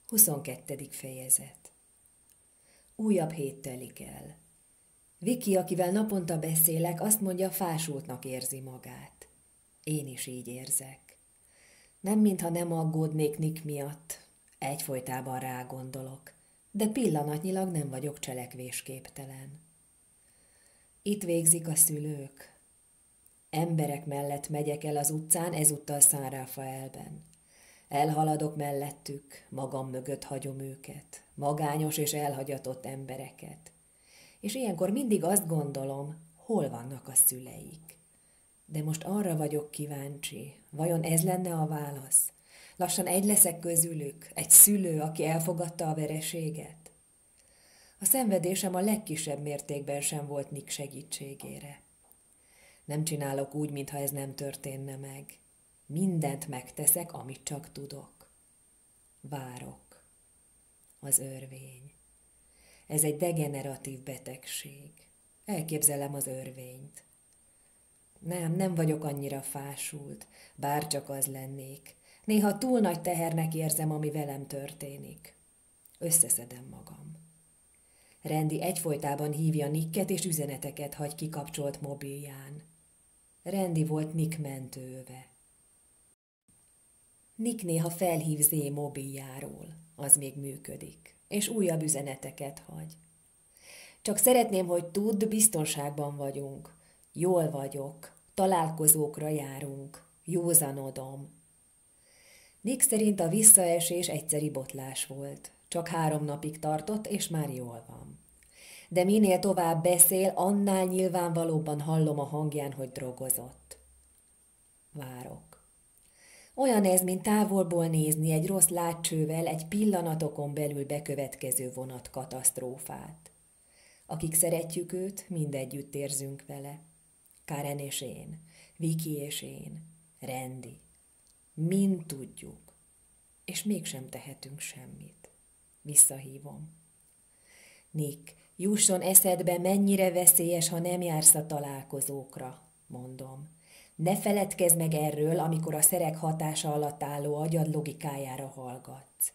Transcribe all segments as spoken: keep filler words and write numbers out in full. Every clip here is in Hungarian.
Huszonkettedik fejezet. Újabb hét telik el. Viki, akivel naponta beszélek, azt mondja, fásultnak érzi magát. Én is így érzek. Nem mintha nem aggódnék Nick miatt. Egyfolytában rágondolok, de pillanatnyilag nem vagyok cselekvésképtelen. Itt végzik a szülők. Emberek mellett megyek el az utcán, ezúttal San Rafaelben. Elhaladok mellettük, magam mögött hagyom őket, magányos és elhagyatott embereket. És ilyenkor mindig azt gondolom, hol vannak a szüleik. De most arra vagyok kíváncsi, vajon ez lenne a válasz? Lassan egy leszek közülük, egy szülő, aki elfogadta a vereséget. A szenvedésem a legkisebb mértékben sem volt Nick segítségére. Nem csinálok úgy, mintha ez nem történne meg. Mindent megteszek, amit csak tudok. Várok. Az örvény. Ez egy degeneratív betegség. Elképzelem az örvényt. Nem, nem vagyok annyira fásult, bár csak az lennék. Néha túl nagy tehernek érzem, ami velem történik. Összeszedem magam. Randy egyfolytában hívja Nicket, és üzeneteket hagy kikapcsolt mobilján. Randy volt Nick mentőve. Nick néha felhív Zé mobiljáról, az még működik, és újabb üzeneteket hagy. Csak szeretném, hogy tudd, biztonságban vagyunk. Jól vagyok, találkozókra járunk, józanodom. Nick szerint a visszaesés egyszeri botlás volt. Csak három napig tartott, és már jól van. De minél tovább beszél, annál nyilvánvalóbban hallom a hangján, hogy drogozott. Várok. Olyan ez, mint távolból nézni egy rossz látcsővel egy pillanatokon belül bekövetkező vonatkatasztrófát. Akik szeretjük őt, mindegyütt érzünk vele. Karen és én, Viki és én, Randy. Mind tudjuk, és mégsem tehetünk semmit. Visszahívom. Nick, jusson eszedbe, mennyire veszélyes, ha nem jársz a találkozókra, mondom. Ne feledkezz meg erről, amikor a szerek hatása alatt álló agyad logikájára hallgatsz.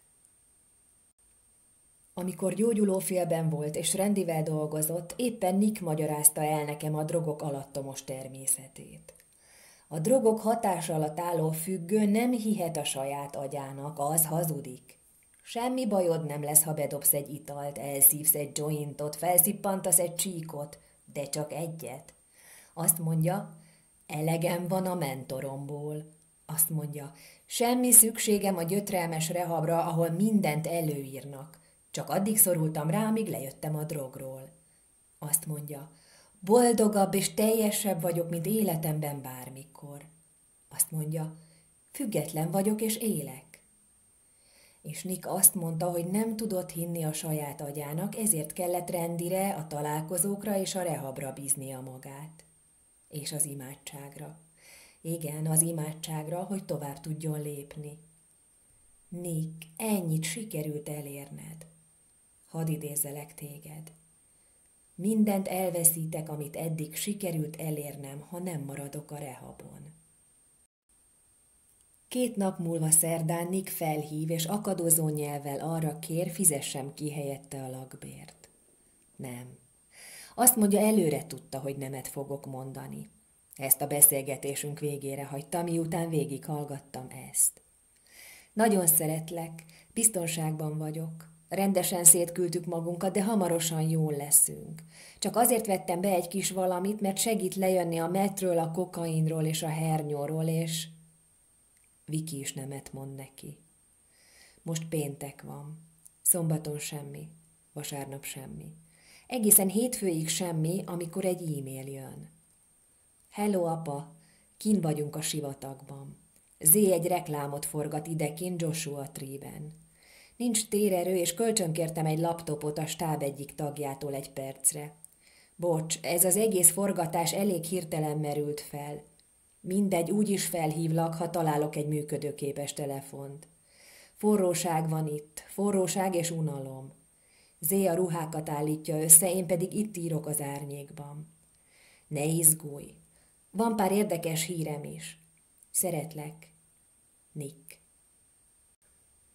Amikor gyógyulófélben volt és Randyvel dolgozott, éppen Nick magyarázta el nekem a drogok alattomos természetét. A drogok hatása alatt álló függő nem hihet a saját agyának, az hazudik. Semmi bajod nem lesz, ha bedobsz egy italt, elszívsz egy jointot, felszippantasz egy csíkot, de csak egyet. Azt mondja, elegem van a mentoromból. Azt mondja, semmi szükségem a gyötrelmes rehabra, ahol mindent előírnak. Csak addig szorultam rá, amíg lejöttem a drogról. Azt mondja, boldogabb és teljesebb vagyok, mint életemben bármikor. Azt mondja, független vagyok és élek. És Nick azt mondta, hogy nem tudott hinni a saját agyának, ezért kellett Randyre, a találkozókra és a rehabra bíznia magát. És az imádságra. Igen, az imádságra, hogy tovább tudjon lépni. Nick, ennyit sikerült elérned. Hadd idézzelek téged. Mindent elveszítek, amit eddig sikerült elérnem, ha nem maradok a rehabon. Két nap múlva szerdán Nick felhív, és akadozó nyelvvel arra kér, fizessem ki helyette a lakbért. Nem. Azt mondja, előre tudta, hogy nemet fogok mondani. Ezt a beszélgetésünk végére hagyta, miután végighallgattam ezt. Nagyon szeretlek, biztonságban vagyok. Rendesen szétküldtük magunkat, de hamarosan jól leszünk. Csak azért vettem be egy kis valamit, mert segít lejönni a metről, a kokainról és a hernyóról, és... Viki is nemet mond neki. Most péntek van. Szombaton semmi, vasárnap semmi. Egészen hétfőig semmi, amikor egy e-mail jön. Hello, apa, kint vagyunk a sivatagban. Zé egy reklámot forgat idekint Joshua Tree-ben. Nincs térerő, és kölcsönkértem egy laptopot a stáb egyik tagjától egy percre. Bocs, ez az egész forgatás elég hirtelen merült fel. Mindegy, úgy is felhívlak, ha találok egy működőképes telefont. Forróság van itt, forróság és unalom. Zé a ruhákat állítja össze, én pedig itt írok az árnyékban. Ne izgulj, van pár érdekes hírem is. Szeretlek. Nick.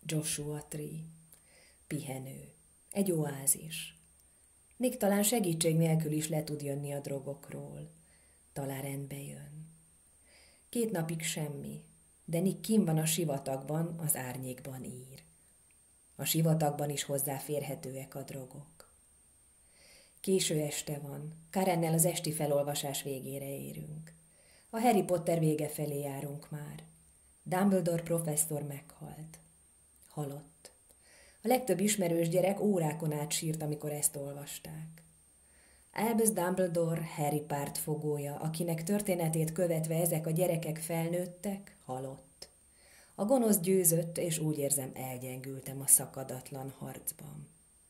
Joshua Tree. Pihenő. Egy oázis. Nick talán segítség nélkül is le tud jönni a drogokról. Talán rendbe jön. Két napig semmi, de Nick kinn van a sivatagban, az árnyékban ír. A sivatagban is hozzáférhetőek a drogok. Késő este van, Karennel az esti felolvasás végére érünk. A Harry Potter vége felé járunk már. Dumbledore professzor meghalt. Halott. A legtöbb ismerős gyerek órákon át sírt, amikor ezt olvasták. Albus Dumbledore, Harry pártfogója, akinek történetét követve ezek a gyerekek felnőttek, halott. A gonosz győzött, és úgy érzem, elgyengültem a szakadatlan harcban.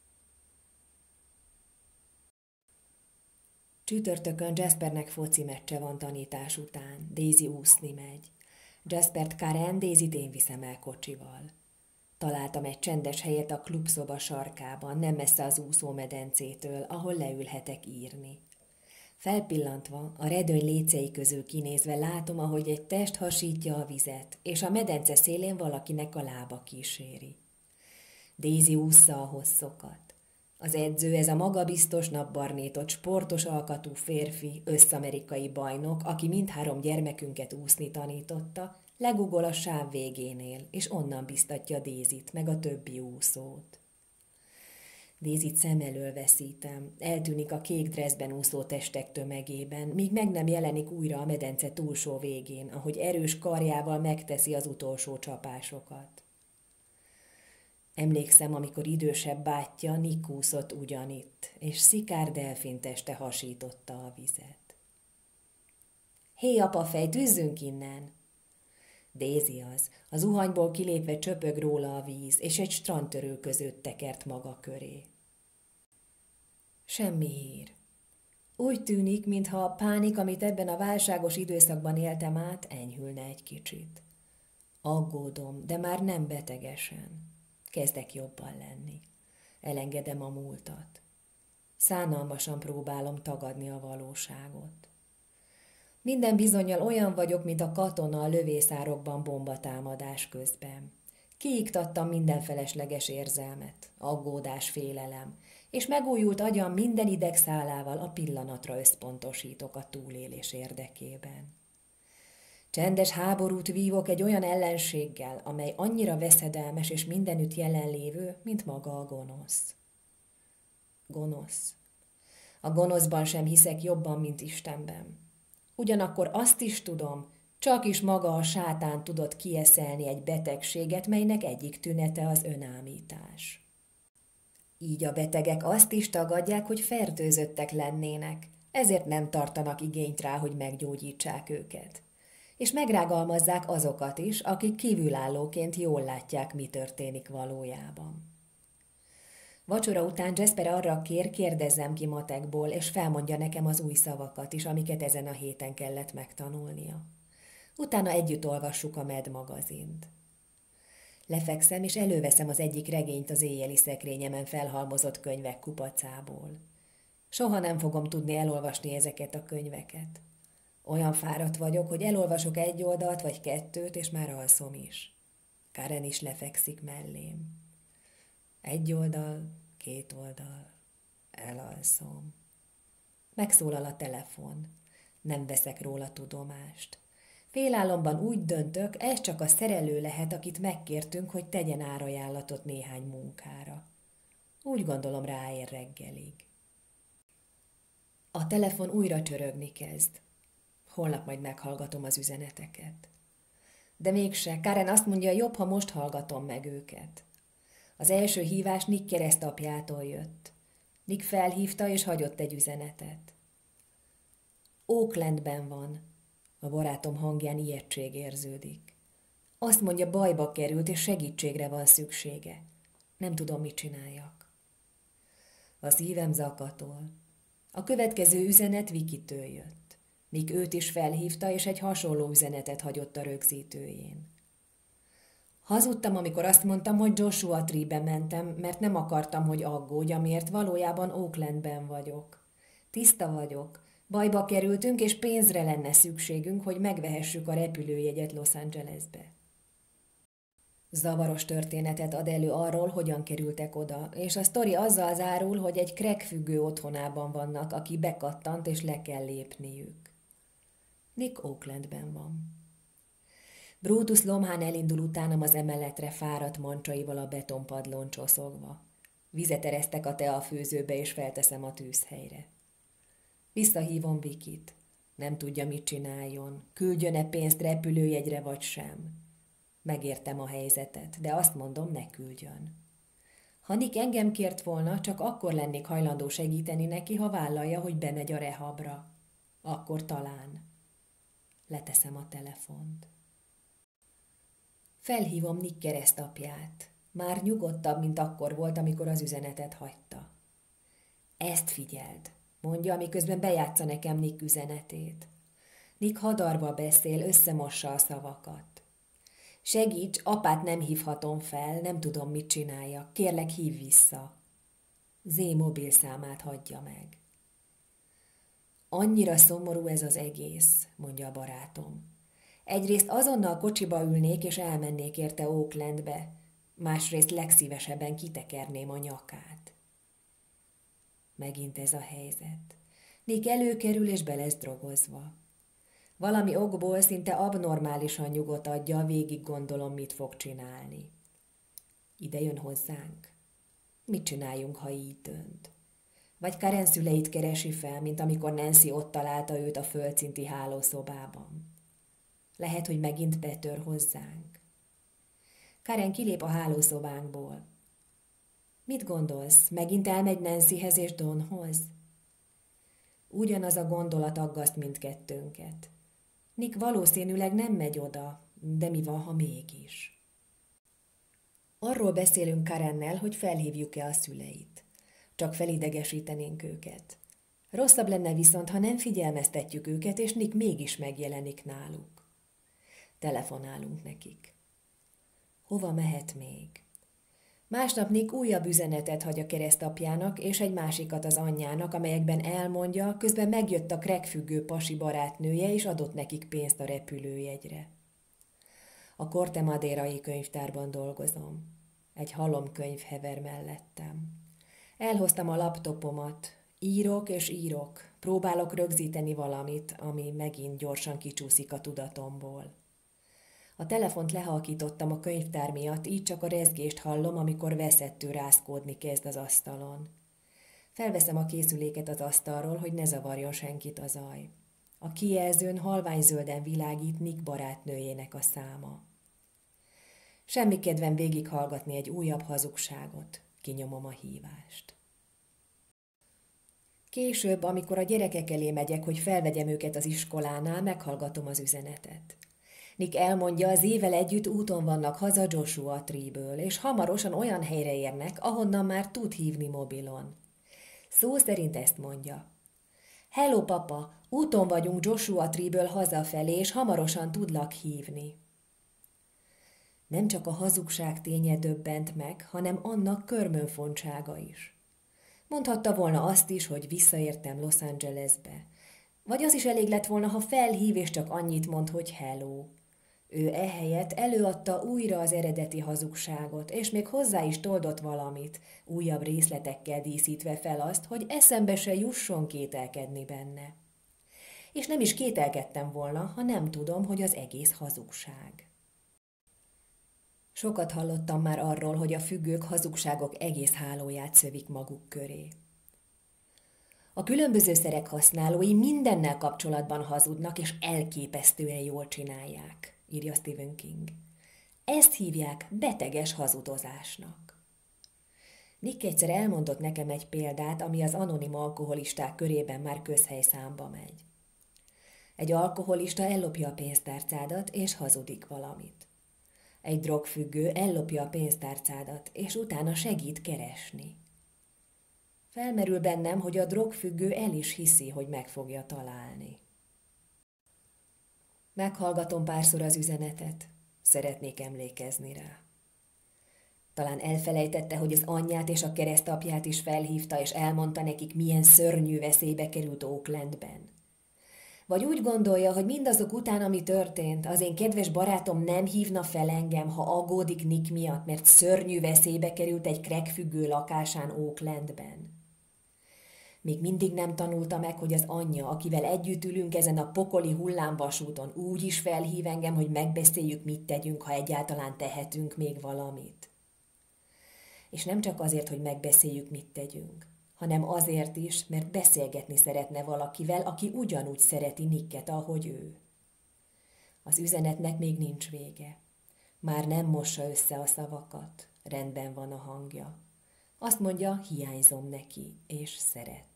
Csütörtökön Jaspernek foci meccse van tanítás után. Daisy úszni megy. Jaspert Karen, Daisyt én viszem el kocsival. Találtam egy csendes helyet a klubszoba sarkában, nem messze az úszómedencétől, ahol leülhetek írni. Felpillantva, a redőny lécei közül kinézve látom, ahogy egy test hasítja a vizet, és a medence szélén valakinek a lába kíséri. Daisy ússza a hosszokat. Az edző, ez a magabiztos, napbarnétott, sportos alkatú férfi, összamerikai bajnok, aki mindhárom gyermekünket úszni tanította, legugol a sáv végénél, és onnan biztatja Daisyt, meg a többi úszót. Daisyt szem elől veszítem, eltűnik a kék dresszben úszó testek tömegében, míg meg nem jelenik újra a medence túlsó végén, ahogy erős karjával megteszi az utolsó csapásokat. Emlékszem, amikor idősebb bátyja Nick úszott ugyanitt, és szikár delfinteste hasította a vizet. Hé, apafej, tűzzünk innen! Daisy az, az zuhanyból kilépve csöpög róla a víz, és egy strandtörő között tekert maga köré. Semmi hír. Úgy tűnik, mintha a pánik, amit ebben a válságos időszakban éltem át, enyhülne egy kicsit. Aggódom, de már nem betegesen. Kezdek jobban lenni. Elengedem a múltat. Szánalmasan próbálom tagadni a valóságot. Minden bizonnyal olyan vagyok, mint a katona a lövészárokban bombatámadás közben. Kiiktattam minden felesleges érzelmet, aggódás, félelem, és megújult agyam minden idegszálával a pillanatra összpontosítok a túlélés érdekében. Csendes háborút vívok egy olyan ellenséggel, amely annyira veszedelmes és mindenütt jelenlévő, mint maga a gonosz. Gonosz. A gonoszban sem hiszek jobban, mint Istenben. Ugyanakkor azt is tudom, csak is maga a sátán tudott kieszelni egy betegséget, melynek egyik tünete az önámítás. Így a betegek azt is tagadják, hogy fertőzöttek lennének, ezért nem tartanak igényt rá, hogy meggyógyítsák őket. És megrágalmazzák azokat is, akik kívülállóként jól látják, mi történik valójában. Vacsora után Jasper arra kér, kérdezzem ki matekból, és felmondja nekem az új szavakat is, amiket ezen a héten kellett megtanulnia. Utána együtt olvassuk a Mad magazint. Lefekszem, és előveszem az egyik regényt az éjjeli szekrényemen felhalmozott könyvek kupacából. Soha nem fogom tudni elolvasni ezeket a könyveket. Olyan fáradt vagyok, hogy elolvasok egy oldalt vagy kettőt, és már alszom is. Karen is lefekszik mellém. Egy oldal, két oldal, elalszom. Megszólal a telefon. Nem veszek róla tudomást. Félálomban úgy döntök, ez csak a szerelő lehet, akit megkértünk, hogy tegyen árajánlatot néhány munkára. Úgy gondolom, ráér reggelig. A telefon újra csörögni kezd. Holnap majd meghallgatom az üzeneteket. De mégse, Karen azt mondja, jobb, ha most hallgatom meg őket. Az első hívás Nick keresztapjától jött. Nick felhívta és hagyott egy üzenetet. Oaklandben van. A barátom hangján ijegység érződik. Azt mondja, bajba került, és segítségre van szüksége. Nem tudom, mit csináljak. A szívem zakatol. A következő üzenet Vikitől jött. Nick őt is felhívta, és egy hasonló üzenetet hagyott a rögzítőjén. Hazudtam, amikor azt mondtam, hogy Joshua Tree-be mentem, mert nem akartam, hogy aggódj, amiért valójában Oaklandben vagyok. Tiszta vagyok. Bajba kerültünk, és pénzre lenne szükségünk, hogy megvehessük a repülőjegyet Los Angelesbe. Zavaros történetet ad elő arról, hogyan kerültek oda, és a sztori azzal zárul, hogy egy crack függő otthonában vannak, aki bekattant és le kell lépniük. Nick Oaklandben van. Brutus lomhán elindul utánam az emeletre fáradt mancsaival a betonpadlón csoszogva. Vizet eresztek a teafőzőbe, és felteszem a tűzhelyre. Visszahívom Vikit. Nem tudja, mit csináljon. Küldjön-e pénzt repülőjegyre, vagy sem. Megértem a helyzetet, de azt mondom, ne küldjön. Ha Nick engem kért volna, csak akkor lennék hajlandó segíteni neki, ha vállalja, hogy bemegy a rehabra. Akkor talán. Leteszem a telefont. Felhívom Nick keresztapját. Már nyugodtabb, mint akkor volt, amikor az üzenetet hagyta. Ezt figyeld, mondja, miközben bejátsza nekem Nick üzenetét. Nick hadarva beszél, összemossa a szavakat. Segíts, apát nem hívhatom fel, nem tudom, mit csináljak. Kérlek, hívj vissza. Zé mobilszámát hagyja meg. Annyira szomorú ez az egész, mondja a barátom. Egyrészt azonnal kocsiba ülnék, és elmennék érte Oaklandbe, másrészt legszívesebben kitekerném a nyakát. Megint ez a helyzet. Nick előkerül, és be lesz drogozva. Valami okból szinte abnormálisan nyugodt adja, végig gondolom, mit fog csinálni. Ide jön hozzánk. Mit csináljunk, ha így dönt? Vagy Karen szüleit keresi fel, mint amikor Nancy ott találta őt a földszinti hálószobában. Lehet, hogy megint betör hozzánk. Karen kilép a hálószobánkból. Mit gondolsz, megint elmegy Nancyhez és Donhoz? Ugyanaz a gondolat aggaszt mindkettőnket. Nick valószínűleg nem megy oda, de mi van, ha mégis? Arról beszélünk Karennel, hogy felhívjuk-e a szüleit. Csak felidegesítenénk őket. Rosszabb lenne viszont, ha nem figyelmeztetjük őket, és Nick mégis megjelenik náluk. Telefonálunk nekik. Hova mehet még? Másnap Nick újabb üzenetet hagy a keresztapjának, és egy másikat az anyjának, amelyekben elmondja, közben megjött a crackfüggő pasi barátnője, és adott nekik pénzt a repülőjegyre. A Corte Madeirai könyvtárban dolgozom. Egy halomkönyv hever mellettem. Elhoztam a laptopomat, írok és írok, próbálok rögzíteni valamit, ami megint gyorsan kicsúszik a tudatomból. A telefont lehalkítottam a könyvtár miatt, így csak a rezgést hallom, amikor veszettő rázkódni kezd az asztalon. Felveszem a készüléket az asztalról, hogy ne zavarjon senkit a zaj. A kijelzőn halványzölden világít Nick barátnőjének a száma. Semmi kedvem végighallgatni egy újabb hazugságot, kinyomom a hívást. Később, amikor a gyerekek elé megyek, hogy felvegyem őket az iskolánál, meghallgatom az üzenetet. Nick elmondja, az évvel együtt úton vannak haza Joshua Tree-ből, és hamarosan olyan helyre érnek, ahonnan már tud hívni mobilon. Szó szerint ezt mondja. Hello, papa, úton vagyunk Joshua Tree-ből hazafelé, és hamarosan tudlak hívni. Nem csak a hazugság ténye döbbent meg, hanem annak körmönfontsága is. Mondhatta volna azt is, hogy visszaértem Los Angelesbe. Vagy az is elég lett volna, ha felhív, és csak annyit mond, hogy hello. Ő ehelyett előadta újra az eredeti hazugságot, és még hozzá is toldott valamit, újabb részletekkel díszítve fel azt, hogy eszembe se jusson kételkedni benne. És nem is kételkedtem volna, ha nem tudom, hogy az egész hazugság. Sokat hallottam már arról, hogy a függők hazugságok egész hálóját szövik maguk köré. A különböző szerek használói mindennel kapcsolatban hazudnak, és elképesztően jól csinálják, írja Stephen King. Ezt hívják beteges hazudozásnak. Nick egyszer elmondott nekem egy példát, ami az anonim alkoholisták körében már közhelyszámba megy. Egy alkoholista ellopja a pénztárcádat, és hazudik valamit. Egy drogfüggő ellopja a pénztárcádat, és utána segít keresni. Felmerül bennem, hogy a drogfüggő el is hiszi, hogy meg fogja találni. Meghallgatom párszor az üzenetet, szeretnék emlékezni rá. Talán elfelejtette, hogy az anyját és a keresztapját is felhívta, és elmondta nekik, milyen szörnyű veszélybe került Oaklandben. Vagy úgy gondolja, hogy mindazok után, ami történt, az én kedves barátom nem hívna fel engem, ha aggódik Nick miatt, mert szörnyű veszélybe került egy crackfüggő lakásán Oaklandben. Még mindig nem tanulta meg, hogy az anyja, akivel együtt ülünk ezen a pokoli hullámvasúton, úgy is felhív engem, hogy megbeszéljük, mit tegyünk, ha egyáltalán tehetünk még valamit. És nem csak azért, hogy megbeszéljük, mit tegyünk, hanem azért is, mert beszélgetni szeretne valakivel, aki ugyanúgy szereti Nicket, ahogy ő. Az üzenetnek még nincs vége. Már nem mossa össze a szavakat, rendben van a hangja. Azt mondja, hiányzom neki, és szeret.